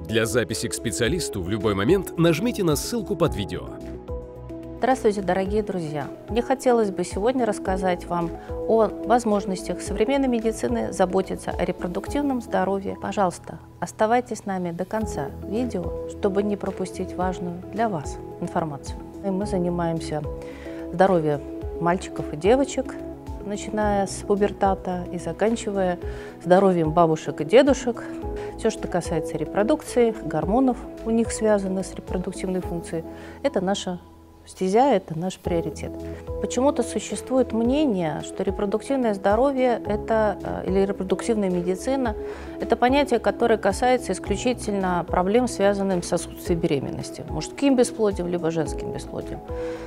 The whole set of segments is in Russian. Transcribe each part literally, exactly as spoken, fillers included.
Для записи к специалисту в любой момент нажмите на ссылку под видео. Здравствуйте, дорогие друзья! Мне хотелось бы сегодня рассказать вам о возможностях современной медицины заботиться о репродуктивном здоровье. Пожалуйста, оставайтесь с нами до конца видео, чтобы не пропустить важную для вас информацию. И мы занимаемся здоровьем мальчиков и девочек, начиная с пубертата и заканчивая здоровьем бабушек и дедушек. Все, что касается репродукции, гормонов у них связано с репродуктивной функцией, это наша стезя, это наш приоритет. Почему-то существует мнение, что репродуктивное здоровье это, или репродуктивная медицина – это понятие, которое касается исключительно проблем, связанных с отсутствием беременности, мужским бесплодием либо женским бесплодием.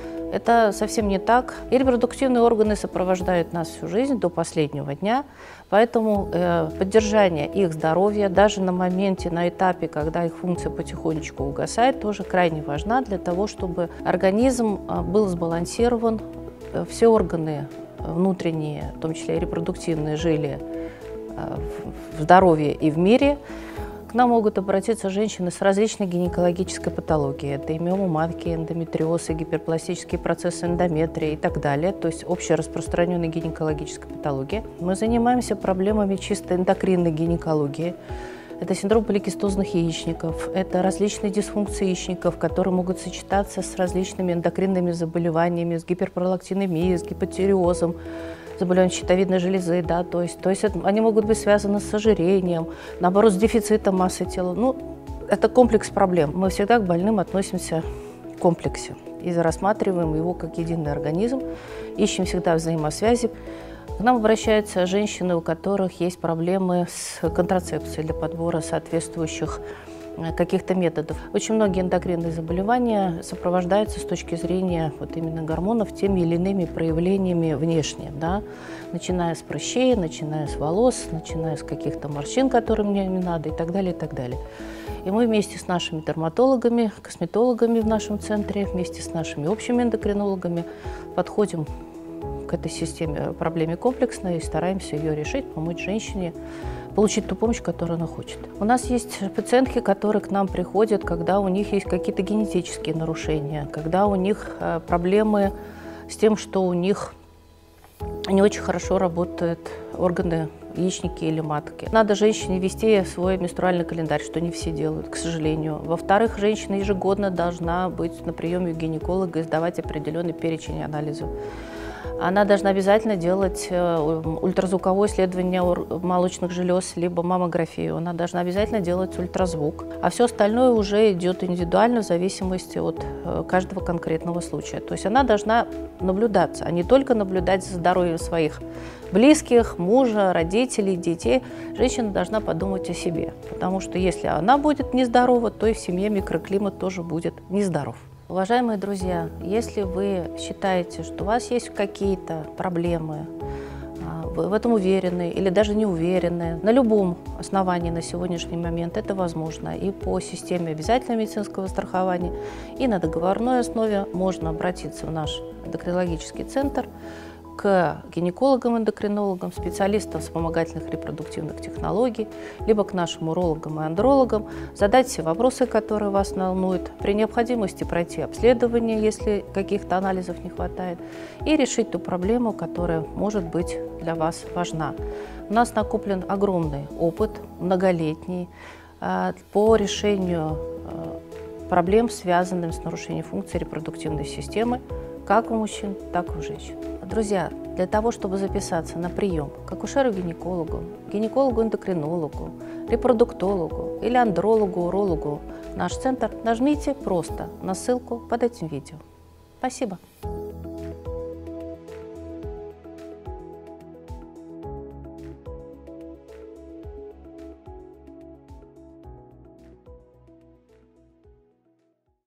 Это совсем не так. И репродуктивные органы сопровождают нас всю жизнь до последнего дня, поэтому э, поддержание их здоровья даже на моменте, на этапе, когда их функция потихонечку угасает, тоже крайне важна для того, чтобы организм э, был сбалансирован, э, все органы внутренние, в том числе и репродуктивные, жили э, в здоровье и в мире. К нам могут обратиться женщины с различной гинекологической патологией. Это и миома матки, эндометриоз, и гиперпластические процессы эндометрия и так далее. То есть общераспространенная гинекологическая патология. Мы занимаемся проблемами чисто эндокринной гинекологии. Это синдром поликистозных яичников, это различные дисфункции яичников, которые могут сочетаться с различными эндокринными заболеваниями, с гиперпролактинемией, с гипотиреозом, заболевания щитовидной железы, да, то есть, то есть это, они могут быть связаны с ожирением, наоборот, с дефицитом массы тела. Ну, это комплекс проблем. Мы всегда к больным относимся в комплексе и рассматриваем его как единый организм, ищем всегда взаимосвязи. К нам обращаются женщины, у которых есть проблемы с контрацепцией для подбора соответствующих каких-то методов. Очень многие эндокринные заболевания сопровождаются с точки зрения вот именно гормонов теми или иными проявлениями внешне, да? Начиная с прыщей, начиная с волос, начиная с каких-то морщин, которые мне не надо, и так далее, и так далее. И мы вместе с нашими дерматологами, косметологами в нашем центре, вместе с нашими общими эндокринологами подходим к этой системе, проблеме комплексно и стараемся ее решить, помочь женщине получить ту помощь, которую она хочет. У нас есть пациентки, которые к нам приходят, когда у них есть какие-то генетические нарушения, когда у них проблемы с тем, что у них не очень хорошо работают органы, яичники или матки. Надо женщине вести свой менструальный календарь, что не все делают, к сожалению. Во-вторых, женщина ежегодно должна быть на приеме у гинеколога и сдавать определенный перечень анализов. Она должна обязательно делать ультразвуковое исследование молочных желез, либо маммографию. Она должна обязательно делать ультразвук. А все остальное уже идет индивидуально в зависимости от каждого конкретного случая. То есть она должна наблюдаться, а не только наблюдать за здоровьем своих близких, мужа, родителей, детей. Женщина должна подумать о себе. Потому что если она будет нездорова, то и в семье микроклимат тоже будет нездоров. Уважаемые друзья, если вы считаете, что у вас есть какие-то проблемы, вы в этом уверены или даже не уверены, на любом основании на сегодняшний момент это возможно. И по системе обязательного медицинского страхования, и на договорной основе можно обратиться в наш эндокринологический центр к гинекологам-эндокринологам, специалистам вспомогательных репродуктивных технологий, либо к нашим урологам и андрологам, задать все вопросы, которые вас волнуют, при необходимости пройти обследование, если каких-то анализов не хватает, и решить ту проблему, которая может быть для вас важна. У нас накоплен огромный опыт, многолетний, по решению проблем, связанных с нарушением функции репродуктивной системы, как у мужчин, так и у женщин. Друзья, для того, чтобы записаться на прием к акушеру-гинекологу, гинекологу-эндокринологу, репродуктологу или андрологу, урологу в наш центр, нажмите просто на ссылку под этим видео. Спасибо.